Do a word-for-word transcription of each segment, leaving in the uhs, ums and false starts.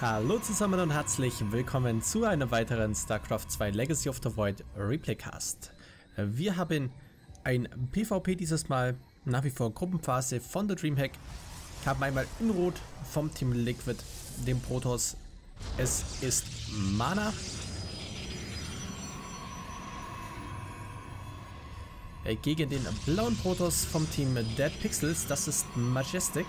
Hallo zusammen und herzlich willkommen zu einem weiteren StarCraft zwei Legacy of the Void Replaycast. Wir haben ein PvP dieses Mal, nach wie vor Gruppenphase von der Dreamhack. Haben einmal in Rot vom Team Liquid den Protoss. Es ist Mana. Gegen den blauen Protoss vom Team Dead Pixels, das ist Majestic.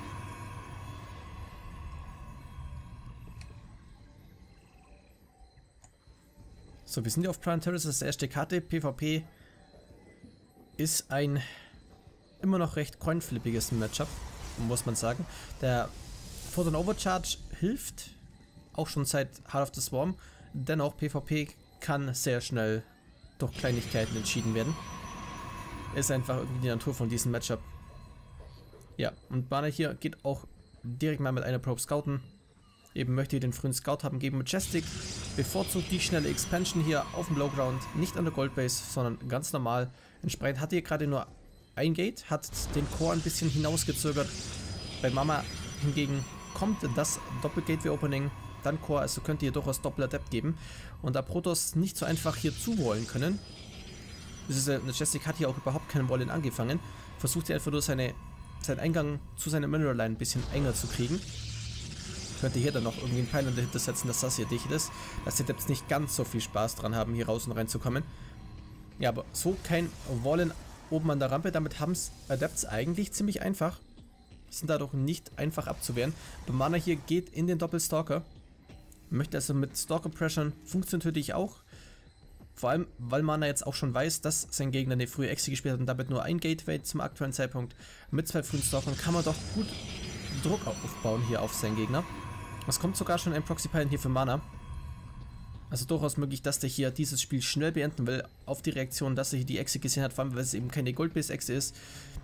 So, wir sind hier auf Prime Terrace, das ist die erste Karte. PvP ist ein immer noch recht coinflippiges Matchup, muss man sagen. Der Photon Overcharge hilft, auch schon seit Heart of the Swarm. Dennoch, PvP kann sehr schnell durch Kleinigkeiten entschieden werden. Ist einfach irgendwie die Natur von diesem Matchup. Ja, und Mana hier geht auch direkt mal mit einer Probe scouten. Eben möchte ich den frühen Scout haben gegen Majestic. Bevorzugt die schnelle Expansion hier auf dem Lowground, nicht an der Goldbase, sondern ganz normal. Entsprechend hat hier gerade nur ein Gate, hat den Core ein bisschen hinausgezögert. Bei Mama hingegen kommt das Doppel-Gateway-Opening, dann Core, also könnt ihr durchaus Doppel-Adept geben. Und da Protoss nicht so einfach hier zuwollen können, Majestic hat hier auch überhaupt keinen Wollen angefangen, versucht er einfach nur seine, seinen Eingang zu seiner Mineral Line ein bisschen enger zu kriegen. Könnte hier dann noch irgendwie einen Pylon dahinter setzen, dass das hier dicht ist, dass die Adepts nicht ganz so viel Spaß dran haben, hier raus und reinzukommen. Ja, aber so kein Wollen oben an der Rampe, damit haben es Adepts eigentlich ziemlich einfach. Sind dadurch nicht einfach abzuwehren. Der Mana hier geht in den Doppelstalker. Möchte also mit Stalker pressure, funktioniert natürlich auch. Vor allem, weil Mana jetzt auch schon weiß, dass sein Gegner eine frühe Exe gespielt hat und damit nur ein Gateway zum aktuellen Zeitpunkt. Mit zwei frühen Stalkern kann man doch gut Druck aufbauen hier auf seinen Gegner. Es kommt sogar schon ein Proxy-Pylon hier für Mana. Also durchaus möglich, dass der hier dieses Spiel schnell beenden will, auf die Reaktion, dass er hier die Exe gesehen hat, vor allem, weil es eben keine Gold-Base-Exe ist.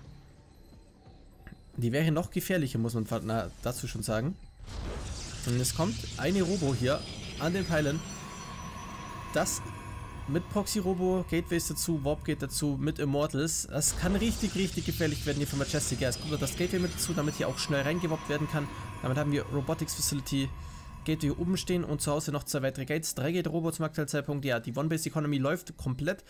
Die wäre noch gefährlicher, muss man na, dazu schon sagen. Und es kommt eine Robo hier an den Pylon. Das mit Proxy-Robo, Gateways dazu, Warp-Gate dazu, mit Immortals. Das kann richtig, richtig gefährlich werden hier für Majestic. Ja, es kommt das Gateway mit dazu, damit hier auch schnell reingewoppt werden kann. Damit haben wir Robotics Facility, Gateway hier oben stehen und zu Hause noch zwei weitere Gates. Drei Gate-Robo zum aktuellen Zeitpunkt. Ja, die One-Base-Economy läuft komplett.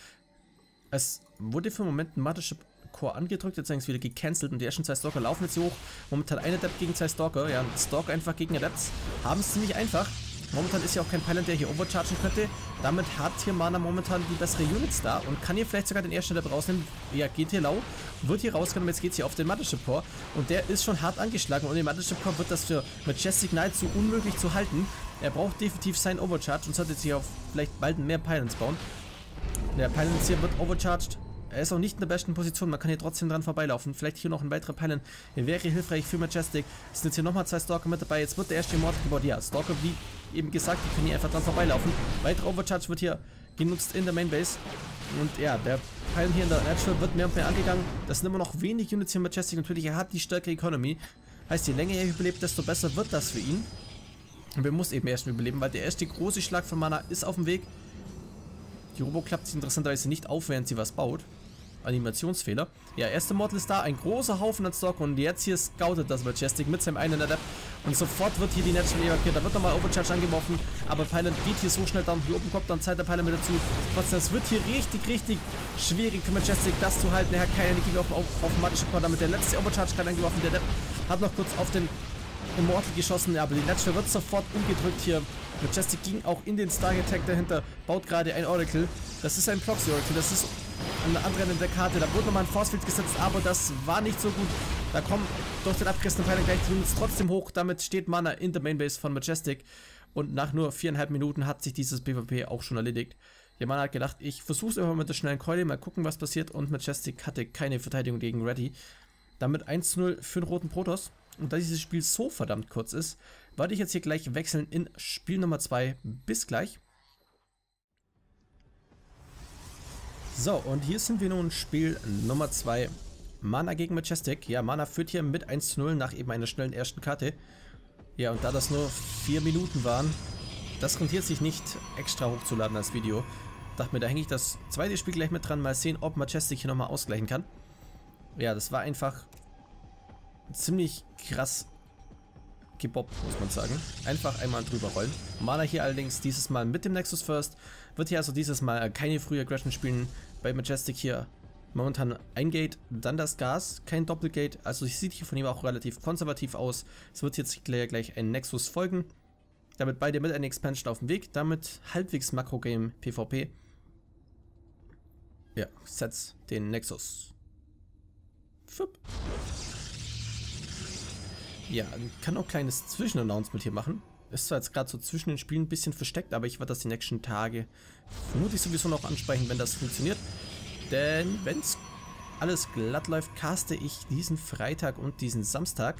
Es wurde für einen Moment ein Mothership Core angedrückt, jetzt ist wieder gecancelt und die ersten zwei Stalker laufen jetzt hier hoch. Momentan ein Adept gegen zwei Stalker. Ja, Stalker einfach gegen Adepts. Haben es ziemlich einfach. Momentan ist ja auch kein Pylon, der hier overchargen könnte. Damit hat hier Mana momentan die bessere Units da und kann hier vielleicht sogar den ersten Adept rausnehmen. Ja, geht hier lau, wird hier rausgenommen, jetzt geht es hier auf den Mothership Core. Und der ist schon hart angeschlagen und den Mothership Core wird das für Majestic Knight so unmöglich zu halten. Er braucht definitiv seinen Overcharge und sollte jetzt hier auf vielleicht bald mehr Pylons bauen. Der Pylon hier wird overcharged. Er ist auch nicht in der besten Position, man kann hier trotzdem dran vorbeilaufen. Vielleicht hier noch ein weiterer Pylon, der wäre hilfreich für Majestic. Es sind jetzt hier nochmal zwei Stalker mit dabei, jetzt wird der erste Immortal gebaut. Ja, Stalker, wie eben gesagt, die können hier einfach dran vorbeilaufen. Weiterer Overcharge wird hier genutzt in der Mainbase. Und ja, der Pylon hier in der Natural wird mehr und mehr angegangen. Das sind immer noch wenig Units hier Majestic. Natürlich, er hat die stärkere Economy. Heißt, je länger er überlebt, desto besser wird das für ihn. Und wir muss eben erst überleben, weil der erste große Schlag von Mana ist auf dem Weg. Die Robo klappt sich interessanterweise nicht auf, während sie was baut. Animationsfehler. Ja, erste Mortal ist da, ein großer Haufen an Stalker und jetzt hier scoutet das Majestic mit seinem einen Adept und sofort wird hier die Natural evakuiert. Da wird nochmal Overcharge angeworfen, aber Pylon geht hier so schnell down. Hier oben kommt dann Zeit der Pylon mit dazu. Trotzdem, es wird hier richtig, richtig schwierig für Majestic, das zu halten. Er hat keine Energie auf, auf, auf den Mothership Core, damit der letzte Overcharge gerade angeworfen. Der Adept hat noch kurz auf den Immortal geschossen, ja, aber die Natural wird sofort umgedrückt hier. Majestic ging auch in den Stargate Tag dahinter, baut gerade ein Oracle. Das ist ein Proxy Oracle, das ist an der anderen Ende der Karte. Da wurde nochmal ein Forcefield gesetzt, aber das war nicht so gut. Da kommen durch den abgerissenen Pylon gleich die Units trotzdem hoch. Damit steht Mana in der Mainbase von Majestic. Und nach nur viereinhalb Minuten hat sich dieses PvP auch schon erledigt. Der Mana hat gedacht, ich versuche es einfach mit der schnellen Keule, mal gucken, was passiert. Und Majestic hatte keine Verteidigung gegen Ready. Damit eins zu null für den roten Protoss. Und da dieses Spiel so verdammt kurz ist, werde ich jetzt hier gleich wechseln in Spiel Nummer zwei. Bis gleich. So, und hier sind wir nun Spiel Nummer zwei. Mana gegen Majestic. Ja, Mana führt hier mit eins zu null nach eben einer schnellen ersten Karte. Ja, und da das nur vier Minuten waren, das rentiert sich nicht, extra hochzuladen als Video. Dachte mir, da hänge ich das zweite Spiel gleich mit dran. Mal sehen, ob Majestic hier nochmal ausgleichen kann. Ja, das war einfach ziemlich krass gebobbt, muss man sagen. Einfach einmal drüber rollen. Mana hier allerdings dieses Mal mit dem Nexus First. Wird hier also dieses Mal keine frühe Aggression spielen. Bei Majestic hier momentan ein Gate, dann das Gas, kein Doppelgate. Also sieht hier von ihm auch relativ konservativ aus. Es wird jetzt gleich ein Nexus folgen. Damit beide mit einer Expansion auf dem Weg. Damit halbwegs Makro-Game PvP. Ja, setzt den Nexus. Fupp. Ja, kann auch ein kleines Zwischenannouncement hier machen. Ist zwar jetzt gerade so zwischen den Spielen ein bisschen versteckt, aber ich werde das die nächsten Tage vermutlich sowieso noch ansprechen, wenn das funktioniert. Denn wenn es alles glatt läuft, caste ich diesen Freitag und diesen Samstag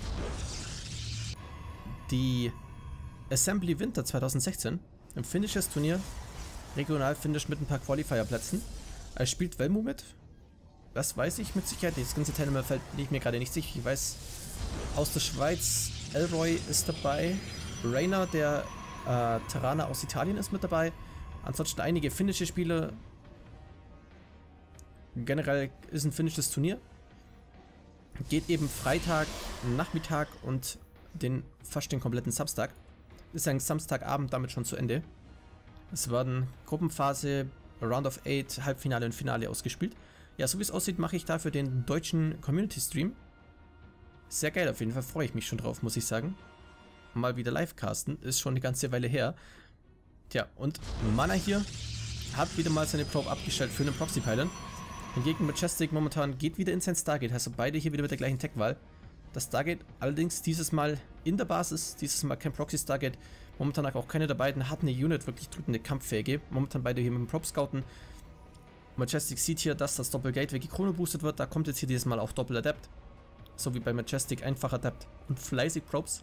die Assembly Winter zwanzig sechzehn im Finishes Turnier. Regional Finish mit ein paar Qualifier-Plätzen. Er spielt Velmu mit. Das weiß ich mit Sicherheit. Das ganze Teilnehmer fällt ich mir gerade nicht sicher. Ich weiß, aus der Schweiz, Elroy ist dabei. Rainer, der äh, Terraner aus Italien, ist mit dabei. Ansonsten einige finnische Spiele. Generell ist ein finnisches Turnier. Geht eben Freitag, Nachmittag und den fast den kompletten Samstag. Ist ein Samstagabend damit schon zu Ende. Es werden Gruppenphase, Round of Eight, Halbfinale und Finale ausgespielt. Ja, so wie es aussieht, mache ich dafür den deutschen Community-Stream. Sehr geil, auf jeden Fall freue ich mich schon drauf, muss ich sagen. Mal wieder live casten, ist schon eine ganze Weile her. Tja, und Mana hier hat wieder mal seine Probe abgestellt für einen Proxy-Pylon. Hingegen Majestic momentan geht wieder in sein Stargate, also beide hier wieder mit der gleichen Tech-Wahl. Das Stargate allerdings dieses Mal in der Basis, dieses Mal kein Proxy-Stargate. Momentan auch keine der beiden hat eine Unit wirklich drückende Kampffähige. Momentan beide hier mit dem Prop-Scouten. Majestic sieht hier, dass das Doppelgate Chrono boostet wird. Da kommt jetzt hier dieses Mal auch Doppel-Adept. So wie bei Majestic einfach Adept und fleißig Probes.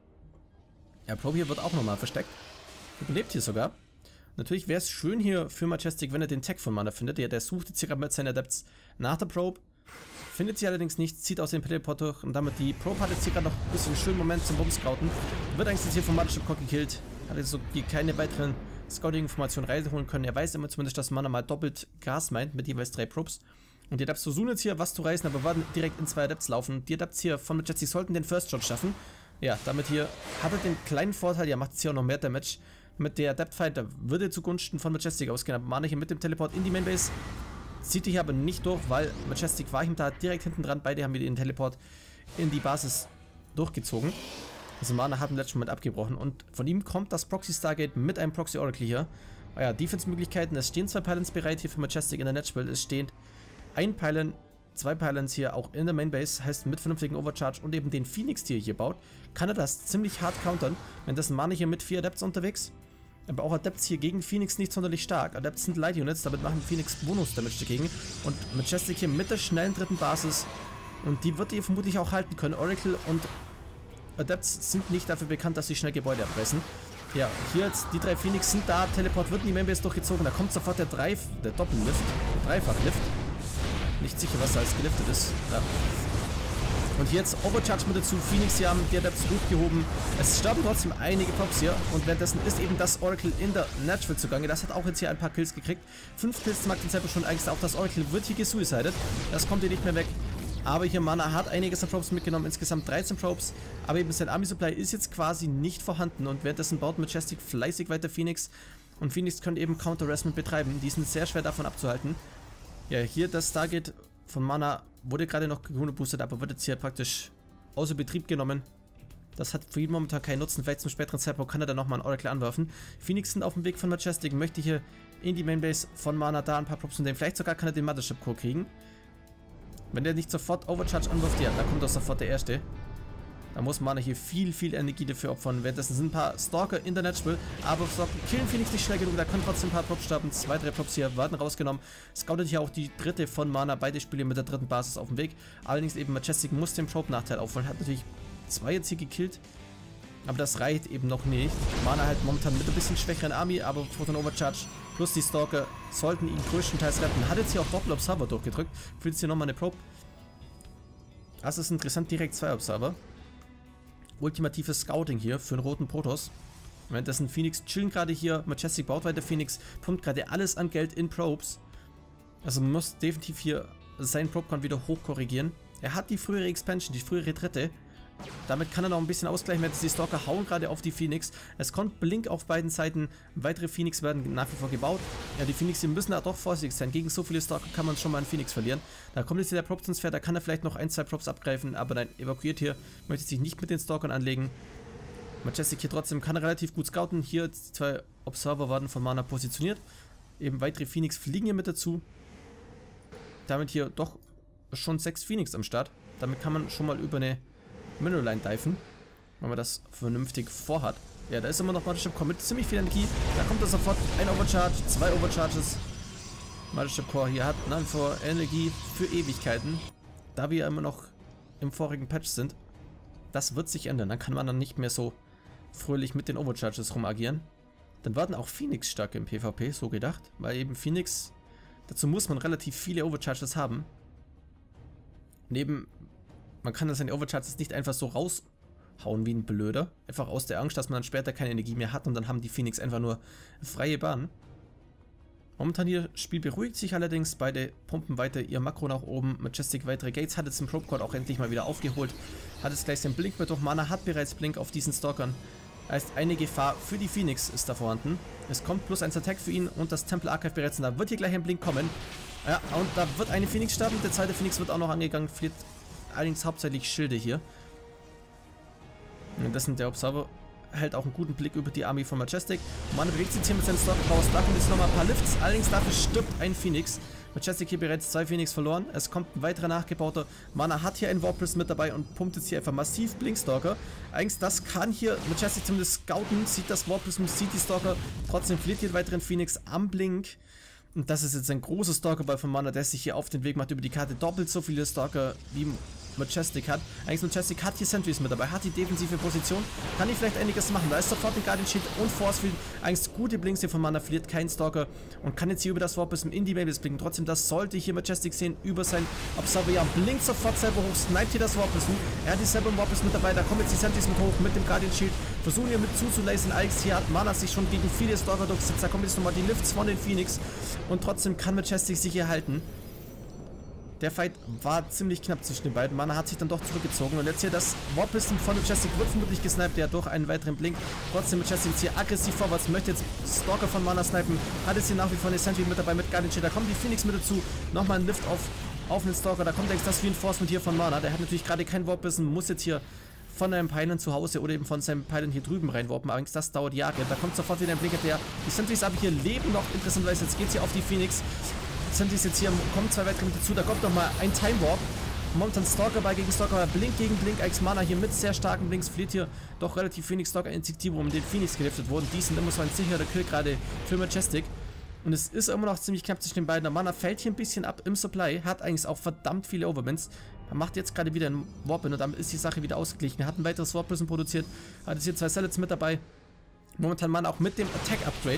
Ja, Probe hier wird auch nochmal versteckt. Überlebt hier sogar. Natürlich wäre es schön hier für Majestic, wenn er den Tech von Mana findet. Ja, der sucht jetzt hier gerade mit seinen Adepts nach der Probe. Findet sie allerdings nicht, zieht aus dem Teleport durch und damit die Probe hat jetzt hier gerade noch ein bisschen einen schönen Moment zum Bomb-Scouten. Wird eigentlich jetzt hier vom Mothership Cock gekillt. Hat jetzt so keine weiteren Scouting-Informationen reinholen können. Er weiß immer zumindest, dass Mana mal doppelt Gas meint mit jeweils drei Probes. Und die Adepts versuchen jetzt hier was zu reißen, aber werden direkt in zwei Adepts laufen. Die Adepts hier von Majestic sollten den First Shot schaffen. Ja, damit hier hat er den kleinen Vorteil, ja, macht jetzt hier auch noch mehr Damage. Mit der Adept Fight, da würde zugunsten von Majestic ausgehen. Aber Mana hier mit dem Teleport in die Mainbase. Zieht hier aber nicht durch, weil Majestic war ihm da direkt hinten dran. Beide haben wieder den Teleport in die Basis durchgezogen. Also Mana hat im letzten Moment abgebrochen. Und von ihm kommt das Proxy Stargate mit einem Proxy Oracle hier. Ah ja, Defense-Möglichkeiten. Es stehen zwei Pylons bereit hier für Majestic in der Netspiel. Es stehen ein Pylon, zwei Pylons hier auch in der Mainbase. Heißt mit vernünftigen Overcharge und eben den Phoenix, die er hier baut, kann er das ziemlich hart countern. Wenn das Mana hier mit vier Adepts unterwegs. Aber auch Adepts hier gegen Phoenix nicht sonderlich stark. Adepts sind Light Units, damit machen Phoenix Bonus-Damage dagegen. Und Majestic hier mit der schnellen dritten Basis. Und die wird ihr vermutlich auch halten können. Oracle und Adepts sind nicht dafür bekannt, dass sie schnell Gebäude abreißen. Ja, hier jetzt die drei Phoenix sind da. Teleport wird in die Mainbase durchgezogen. Da kommt sofort der, Dreif der Doppellift. Der Dreifach-Lift. Nicht sicher, was da als geliftet ist. Ja. Und hier jetzt Overcharge mit dazu, Phoenix hier haben die Adepts hochgehoben. Es sterben trotzdem einige Props hier. Und währenddessen ist eben das Oracle in der Natural zugange. Das hat auch jetzt hier ein paar Kills gekriegt. Fünf Kills mag den Zeitpunkt schon eigentlich auch. Das Oracle wird hier gesuicidet. Das kommt hier nicht mehr weg. Aber hier Mana hat einiges an Probes mitgenommen. Insgesamt dreizehn Probes. Aber eben sein Army Supply ist jetzt quasi nicht vorhanden. Und währenddessen baut Majestic fleißig weiter Phoenix. Und Phoenix können eben Counter-Harassment betreiben. Die sind sehr schwer davon abzuhalten. Ja, hier das Stargate von Mana wurde gerade noch geboostet, aber wird jetzt hier praktisch außer Betrieb genommen. Das hat für ihn momentan keinen Nutzen. Vielleicht zum späteren Zeitpunkt kann er dann nochmal ein Oracle anwerfen. Phoenix sind auf dem Weg von Majestic, möchte hier in die Mainbase von Mana da ein paar Props nehmen. Vielleicht sogar kann er den Mothership Core kriegen. Wenn der nicht sofort Overcharge anwirft, ja, da kommt auch sofort der erste. Da muss Mana hier viel, viel Energie dafür opfern. Währenddessen sind ein paar Stalker in der Netspiel, aber Stalker killen Phoenix nicht schnell genug. Da können trotzdem ein paar Props starten. Zwei, drei Props hier werden rausgenommen. Scoutet hier auch die dritte von Mana. Beide Spiele mit der dritten Basis auf dem Weg. Allerdings eben Majestic muss den Probe-Nachteil aufholen. Hat natürlich zwei jetzt hier gekillt. Aber das reicht eben noch nicht. Mana halt momentan mit ein bisschen schwächeren Army, aber Photon Overcharge plus die Stalker sollten ihn größtenteils retten. Hat jetzt hier auch Doppel-Observer durchgedrückt. Fühlt jetzt hier nochmal eine Probe. Das ist interessant, direkt zwei Observer. Ultimatives Scouting hier für einen roten Protoss. Währenddessen Phoenix chillen gerade hier. Majestic baut weiter Phoenix. Pumpt gerade alles an Geld in Probes. Also man muss definitiv hier seinen Probe-Count wieder hochkorrigieren. Er hat die frühere Expansion, die frühere Retrette. Damit kann er noch ein bisschen ausgleichen, wenn die Stalker hauen gerade auf die Phoenix. Es kommt Blink auf beiden Seiten. Weitere Phoenix werden nach wie vor gebaut. Ja, die Phoenix, die müssen da doch vorsichtig sein. Gegen so viele Stalker kann man schon mal einen Phoenix verlieren. Da kommt jetzt hier der Prop-Transfer, da kann er vielleicht noch ein, zwei Props abgreifen, aber dann evakuiert hier, möchte sich nicht mit den Stalkern anlegen. Majestic hier trotzdem kann er relativ gut scouten. Hier zwei Observer werden von Mana positioniert. Eben weitere Phoenix fliegen hier mit dazu. Damit hier doch schon sechs Phoenix am Start. Damit kann man schon mal über eine Mineral Line diven, wenn man das vernünftig vorhat. Ja, da ist immer noch Mothership Core mit ziemlich viel Energie. Da kommt er sofort ein Overcharge, zwei Overcharges. Mothership Core hier hat nach wie vor Energie für Ewigkeiten. Da wir immer noch im vorigen Patch sind. Das wird sich ändern. Dann kann man dann nicht mehr so fröhlich mit den Overcharges rumagieren. Dann werden auch Phoenix stark im PvP, so gedacht. Weil eben Phoenix, dazu muss man relativ viele Overcharges haben. Neben, man kann seine Overcharges nicht einfach so raushauen wie ein Blöder. Einfach aus der Angst, dass man dann später keine Energie mehr hat und dann haben die Phoenix einfach nur freie Bahn. Momentan hier, Spiel beruhigt sich allerdings, beide pumpen weiter ihr Makro nach oben. Majestic weitere Gates, hat jetzt den Probe Cord auch endlich mal wieder aufgeholt. Hat jetzt gleich den Blink mit durch. Mana hat bereits Blink auf diesen Stalkern. Heißt, eine Gefahr für die Phoenix ist da vorhanden. Es kommt plus eins Attack für ihn und das Temple Archive bereits. Und da wird hier gleich ein Blink kommen. Ja, und da wird eine Phoenix sterben. Der zweite Phoenix wird auch noch angegangen. Verliert allerdings hauptsächlich Schilde hier. Und das sind der Observer. Hält auch einen guten Blick über die Army von Majestic. Man bewegt sich hier mit seinen Stalker Powers. Da kommt jetzt nochmal ein paar Lifts. Allerdings dafür stirbt ein Phoenix. Majestic hier bereits zwei Phoenix verloren. Es kommt ein weiterer nachgebauter. Mana hat hier einen Warp Prism mit dabei und pumpt jetzt hier einfach massiv Blinkstalker. Eigentlich das kann hier Majestic zumindest scouten. Sieht das Warp Prism, sieht die Stalker. Trotzdem verliert hier weiteren Phoenix am Blink. Und das ist jetzt ein großer Stalkerball von Mana, der sich hier auf den Weg macht über die Karte. Doppelt so viele Stalker wie Majestic hat. Eigentlich Majestic hat hier Sentries mit dabei, hat die defensive Position, kann hier vielleicht einiges machen. Da ist sofort ein Guardian Shield und Force Field. Eigentlich gute Blinks hier von Mana, verliert kein Stalker und kann jetzt hier über das Warp Prism in die Maybase blinken. Trotzdem, das sollte hier Majestic sehen über sein Observer. Ja, blinkt sofort selber hoch, sniped hier das Warp Prism. Er hat die selber im Warp Prism mit dabei, da kommen jetzt die Sentries mit hoch mit dem Guardian Shield. Versuchen hier mit zuzulassen. Alex hier hat Mana sich schon gegen viele Stalker durchgesetzt. Da kommen jetzt nochmal die Lifts von den Phoenix und trotzdem kann Majestic sich hier halten. Der Fight war ziemlich knapp zwischen den beiden. Mana hat sich dann doch zurückgezogen. Und jetzt hier das Warp Prism von Majestic wird vermutlich gesniped. Der hat durch einen weiteren Blink. Trotzdem Majestic jetzt hier aggressiv vorwärts. Möchte jetzt Stalker von Mana snipen. Hat jetzt hier nach wie vor eine Sentry mit dabei mit Guardian Shield. Da kommt die Phoenix mit dazu. Nochmal ein Lift auf, auf den Stalker. Da kommt das Reinforcement hier von Mana. Der hat natürlich gerade kein Warp Prism. Muss jetzt hier von einem Pylon zu Hause oder eben von seinem Pylon hier drüben reinwarpen. Aber das dauert Jahre. Da kommt sofort wieder ein Blink. Der, die Sentries aber hier leben noch. Interessanterweise, jetzt geht es hier auf die Phoenix. Sentries jetzt hier, kommen zwei weitere mit dazu, da kommt nochmal ein Time Warp. Momentan Stalker bei gegen Stalker, Blink gegen Blink, Alex Mana hier mit sehr starken Blinks, verliert hier doch relativ Phoenix Stalker Initiative, um den Phoenix geliftet wurden. Die sind immer so ein sicherer Kill gerade für Majestic. Und es ist immer noch ziemlich knapp zwischen den beiden. Der Mana fällt hier ein bisschen ab im Supply, hat eigentlich auch verdammt viele Overwinds. Er macht jetzt gerade wieder einen Warp-In und damit ist die Sache wieder ausgeglichen. Er hat ein weiteres Warp Prism produziert, hat jetzt hier zwei Salads mit dabei. Momentan Mana auch mit dem Attack-Upgrade.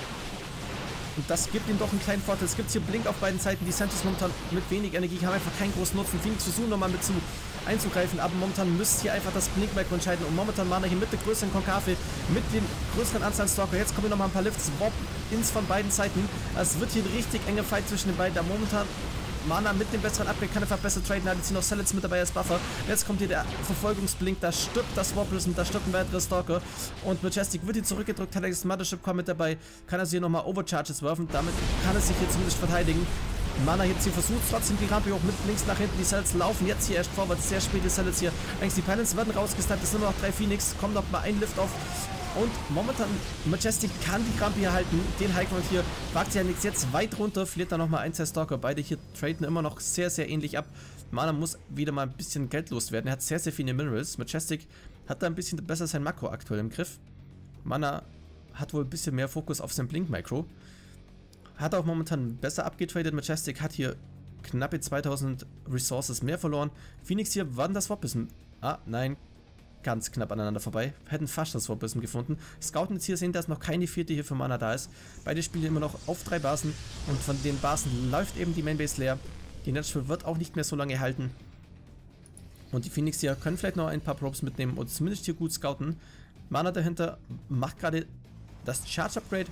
Und das gibt ihm doch einen kleinen Vorteil. Es gibt hier Blink auf beiden Seiten. Die Sentries momentan mit wenig Energie haben einfach keinen großen Nutzen. Phoenix versuchen nochmal mit zu einzugreifen, aber momentan müsst ihr einfach das Blink-Micro entscheiden. Und momentan Mana hier mit der größeren Konkave, mit dem größeren Anzahl Stalker. Jetzt kommen nochmal ein paar Lifts, Warp-Ins von beiden Seiten. Es wird hier ein richtig enger Fight zwischen den beiden. Da momentan Mana mit dem besseren Upgrade kann einfach besser traden. Da hat jetzt hier noch Salads mit dabei als Buffer. Jetzt kommt hier der Verfolgungsblink. Da stirbt das Warp Prism, da stirbt ein weiterer Stalker. Und Majestic wird hier zurückgedrückt. Hat das Mothership Core mit dabei. Kann also hier nochmal Overcharges werfen. Damit kann er sich hier zumindest verteidigen. Mana jetzt hier versucht trotzdem die Rampe hoch mit links nach hinten. Die Salads laufen jetzt hier erst vorwärts. Sehr spät die Salads hier. Eigentlich die Pylons werden rausgesniped. Es sind nur noch drei Phoenix. Kommt noch mal ein Lift auf. Und momentan Majestic kann die Rampe hier halten. Den Highground hier wagt ja nichts. Jetzt weit runter, verliert da nochmal ein, zwei Stalker. Beide hier traden immer noch sehr, sehr ähnlich ab. Mana muss wieder mal ein bisschen Geld loswerden. Er hat sehr, sehr viele Minerals. Majestic hat da ein bisschen besser sein Makro aktuell im Griff. Mana hat wohl ein bisschen mehr Fokus auf sein Blink-Micro. Hat auch momentan besser abgetradet. Majestic hat hier knappe zweitausend Resources mehr verloren. Phoenix hier, wann das Warp Prism? Ah, nein. Ganz knapp aneinander vorbei. Hätten fast das Warp Prism gefunden. Scouten jetzt hier sehen, dass noch keine vierte hier für Mana da ist. Beide spielen immer noch auf drei Basen. Und von den Basen läuft eben die Mainbase leer. Die Natural wird auch nicht mehr so lange halten. Und die Phoenix hier können vielleicht noch ein paar Probes mitnehmen und zumindest hier gut scouten. Mana dahinter macht gerade das Charge Upgrade.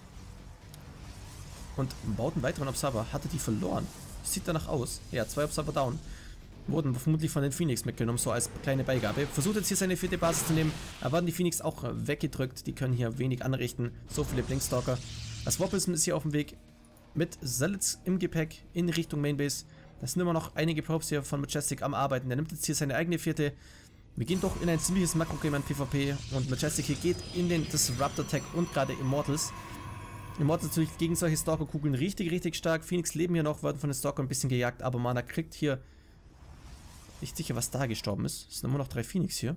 Und baut einen weiteren Observer. Hatte die verloren? Sieht danach aus. Ja, zwei Observer down. Wurden vermutlich von den Phoenix mitgenommen, so als kleine Beigabe. Versucht jetzt hier seine vierte Basis zu nehmen, aber werden die Phoenix auch weggedrückt. Die können hier wenig anrichten. So viele Blinkstalker. Das Wobbelsen ist hier auf dem Weg mit Zealots im Gepäck in Richtung Mainbase. Das sind immer noch einige Probes hier von Majestic am Arbeiten. Der nimmt jetzt hier seine eigene vierte. Wir gehen doch in ein ziemliches Makro-Game an PvP und Majestic hier geht in den Disruptor-Tag und gerade Immortals. Immortals natürlich gegen solche Stalker-Kugeln richtig, richtig stark. Phoenix leben hier noch, werden von den Stalker ein bisschen gejagt, aber Mana kriegt hier nicht sicher, was da gestorben ist. Es sind immer noch drei Phoenix hier.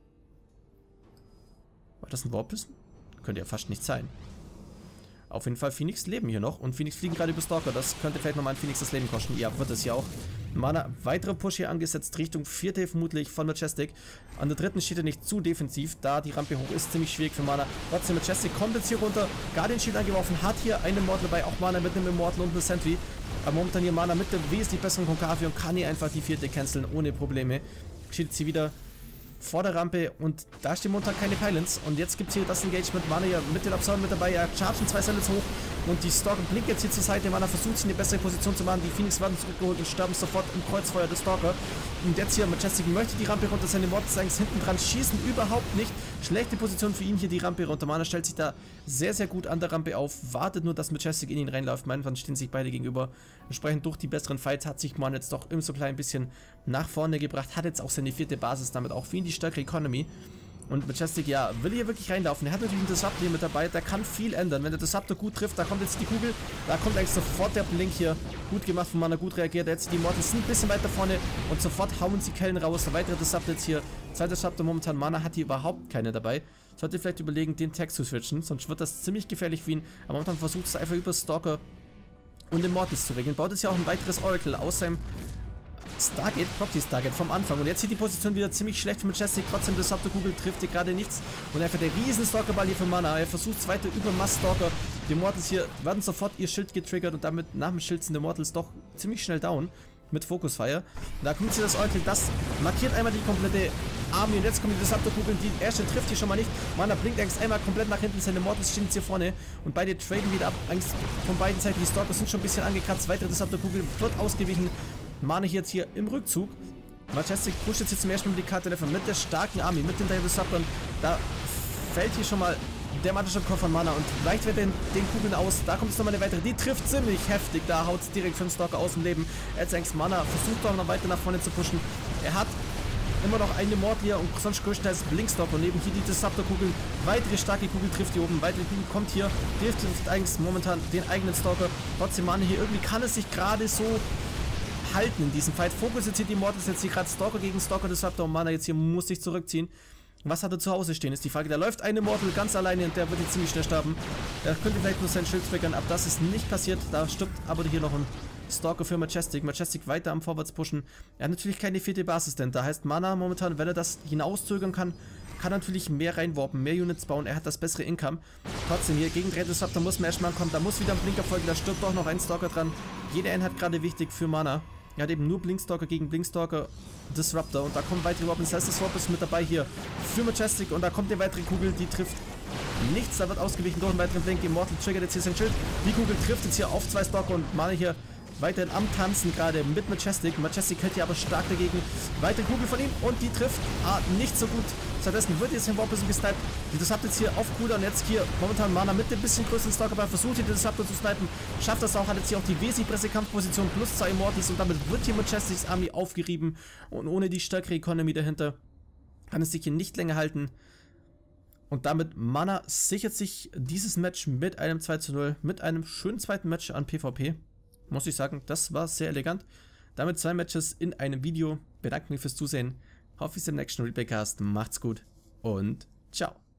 War das ein Warp-Wissen? Könnte ja fast nicht sein. Auf jeden Fall, Phoenix leben hier noch und Phoenix fliegen gerade über Stalker. Das könnte vielleicht nochmal ein Phoenix das Leben kosten. Ja, wird es ja auch. Mana, weiterer Push hier angesetzt, Richtung vierte vermutlich von Majestic. An der dritten steht er nicht zu defensiv, da die Rampe hoch ist, ziemlich schwierig für Mana. Trotzdem, Majestic kommt jetzt hier runter, Guardian Shield angeworfen, hat hier einen Immortal dabei, auch Mana mit einem Immortal und einem Sentry. Aber momentan hier Mana mit der wesentlich besseren Konkavi und kann hier einfach die vierte canceln, ohne Probleme. Steht sie wieder vor der Rampe und da stehen momentan keine Pylons. Und jetzt gibt es hier das Engagement. Mana ja mit den Absorben mit dabei. Er chargen zwei Zealots hoch und die Stalker blinkt jetzt hier zur Seite. Mana versucht sich eine bessere Position zu machen. Die Phoenix werden zurückgeholt und sterben sofort im Kreuzfeuer des Stalker. Und jetzt hier Majestic möchte die Rampe runter. Seine Mortis eigentlich hinten dran schießen überhaupt nicht. Schlechte Position für ihn hier die Rampe runter. Mana stellt sich da sehr, sehr gut an der Rampe auf. Wartet nur, dass Majestic in ihn reinläuft. Meinetwegen stehen sich beide gegenüber. Entsprechend durch die besseren Fights hat sich Mana jetzt doch im Supply ein bisschen nach vorne gebracht. Hat jetzt auch seine vierte Basis damit auch für ihn die stärkere Economy. Und Majestic, ja, will hier wirklich reinlaufen. Er hat natürlich einen Disruptor hier mit dabei, der kann viel ändern. Wenn der Disruptor gut trifft, da kommt jetzt die Kugel, da kommt eigentlich sofort der Blink hier. Gut gemacht von Mana, gut reagiert. Jetzt die Immortals sind ein bisschen weiter vorne und sofort hauen sie Kellen raus. Der weitere Disruptor jetzt hier. Zweiter Disruptor momentan, Mana hat hier überhaupt keine dabei. Sollte vielleicht überlegen, den Tag zu switchen, sonst wird das ziemlich gefährlich für ihn. Aber momentan versucht es einfach über Stalker und Immortals zu regeln. Baut jetzt ja auch ein weiteres Oracle aus seinem Stargate, Proxy Stargate vom Anfang. Und jetzt sieht die Position wieder ziemlich schlecht für Majestic. Trotzdem, das Disruptor-Kugel trifft hier gerade nichts. Und einfach der riesen Stalkerball hier von Mana. Er versucht es weiter über Mass-Stalker. Die Immortals hier werden sofort ihr Schild getriggert und damit nach dem Schild sind die Immortals doch ziemlich schnell down. Mit Focusfire. Und da kommt hier das Oracle, das markiert einmal die komplette Army. Und jetzt kommen die Disruptor-Kugeln. Die erste trifft hier schon mal nicht. Mana blinkt eigentlich einmal komplett nach hinten. Seine Immortals stehen jetzt hier vorne. Und beide traden wieder ab. Eigentlich von beiden Seiten. Die Stalker sind schon ein bisschen angekratzt. Weitere Disruptor-Kugel wird ausgewichen. Mana hier jetzt hier im Rückzug. Majestic pusht jetzt hier zum ersten Mal die Karte mit der starken Army, mit den Disruptern. Da fällt hier schon mal der magische Kopf von Mana und weicht wird den, den Kugeln aus. Da kommt es nochmal eine weitere. Die trifft ziemlich heftig. Da haut es direkt fünf Stalker aus dem Leben. Jetzt eigentlich Mana versucht auch noch weiter nach vorne zu pushen. Er hat immer noch eine Mord hier und sonst größtenteils Blinkstalker. Und neben hier die Disruptor-Kugeln. Weitere starke Kugel trifft hier oben. Weitere Kugel kommt hier. Trifft eigentlich momentan den eigenen Stalker. Trotzdem Mana hier. Irgendwie kann es sich gerade so halten in diesem Fight. Fokus jetzt hier die Immortals, jetzt hier gerade Stalker gegen Stalker Disruptor und Mana jetzt hier muss sich zurückziehen. Was hat er zu Hause stehen, ist die Frage. Da läuft ein Immortal ganz alleine und der wird jetzt ziemlich schnell sterben. Er könnte vielleicht nur sein Schild triggern, aber das ist nicht passiert. Da stirbt aber hier noch ein Stalker für Majestic. Majestic weiter am Vorwärts pushen. Er hat natürlich keine vierte Basis, denn da heißt Mana momentan, wenn er das hinauszögern kann, kann natürlich mehr reinwarpen, mehr Units bauen. Er hat das bessere Income. Trotzdem hier gegen drei Disruptor muss man erstmal kommen. Da muss wieder ein Blinker folgen, da stirbt auch noch ein Stalker dran. Jede Einheit gerade wichtig für Mana. Er hat eben nur Blinkstalker gegen Blinkstalker Disruptor und da kommen weitere Weapons. Das heißt, das Swap ist mit dabei hier für Majestic und da kommt eine weitere Kugel, die trifft nichts. Da wird ausgewichen durch einen weiteren Blink. Immortal triggert jetzt hier sein Schild. Die Kugel trifft jetzt hier auf zwei Stalker und Mana hier weiterhin am Tanzen gerade mit Majestic. Majestic hält hier aber stark dagegen. Weitere Kugel von ihm und die trifft ah, nicht so gut. Stattdessen wird jetzt im Warp ein bisschen gesniped. Die Disruptor jetzt hier auf Cooldown. Jetzt hier momentan Mana mit dem bisschen größeren Stalker, versucht hier den Disruptor zu snipen. Schafft das auch, hat jetzt hier auch die wesentlich bessere Kampfposition plus zwei Immortals und damit wird hier Majestics Army aufgerieben. Und ohne die stärkere Economy dahinter kann es sich hier nicht länger halten. Und damit Mana sichert sich dieses Match mit einem zwei zu null, mit einem schönen zweiten Match an PvP. Muss ich sagen, das war sehr elegant. Damit zwei Matches in einem Video. Bedanke mich fürs Zusehen. Hoffe, bis im nächsten Replaycast. Macht's gut und ciao.